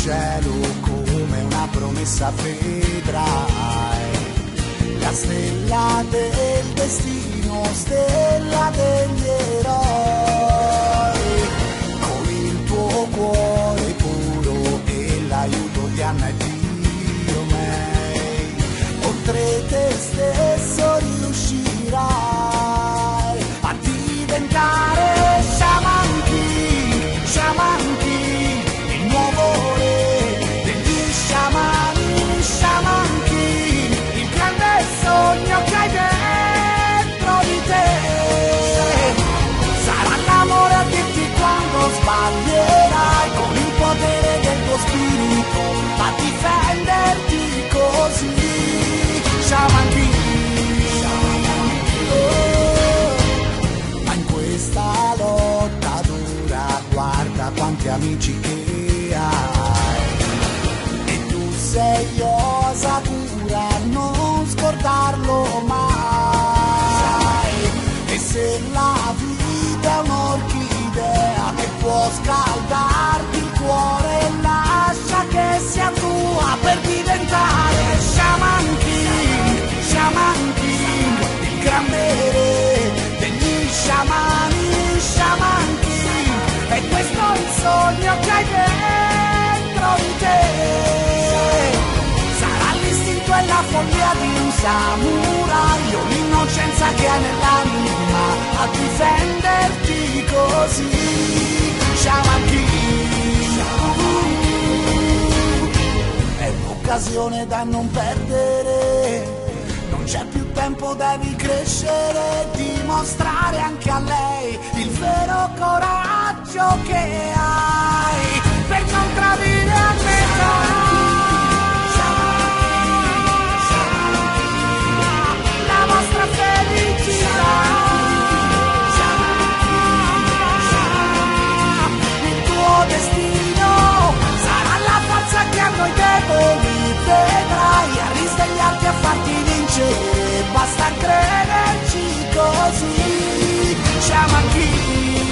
cielo come una promessa vedrai, la stella del destino, stella degli eroi, con il tuo cuore puro e l'aiuto di Anna e di Romei, oltre te stesso riuscirai a diventare Shaman King, Shaman King, il nuovo re degli sciamani, Shaman King, il grande sogno che hai dentro di te. Sarà l'amore a dirti quando sbaglierai, con il potere del tuo spirito a difenderti così, Shaman King. Ma in questa lotta dura guarda quanti amici che hai, e tu sei osatura, non scordarlo mai. E se la vita è un'orchidea che può scaldarti il cuore, lascia che sia tua per diventare Shaman King, Shaman King, il grande re degli sciamani, Shaman King. E questo è il sogno che hai dentro di te. Sarà l'istinto e la follia di un samurai, o l'innocenza che hai nell'anima a difenderti così, Shaman King. È un'occasione da non perdere, non c'è più tempo, devi crescere, dimostrare anche a lei il vero coraggio che hai per non tradire a metà la vostra felicità. Il tuo destino sarà la forza che a noi deboli vedrai a risvegliarti, a farti vincere, basta crederci così, Shaman King.